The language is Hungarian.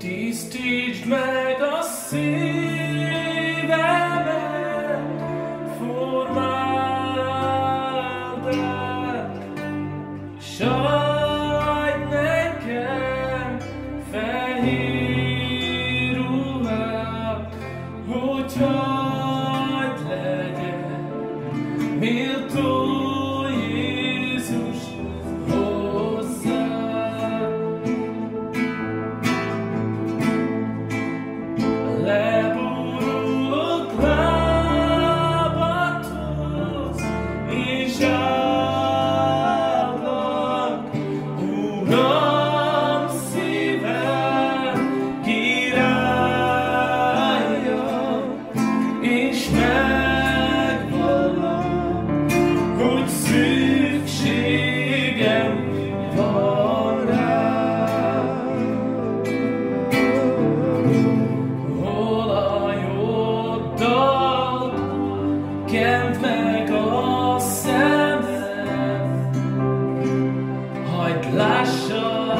Tisztítsd meg a szívemet, formáld át, s adj nekem fehér ruhát, hogy hagyd legyek méltó Jézus hozzád. Leborulok lábadhoz, és áldlak, Uram, szívem királya, és megvallom, hogy szükségem van rád. Hol a jobbdal, kend meg a szemed, hagyd lássam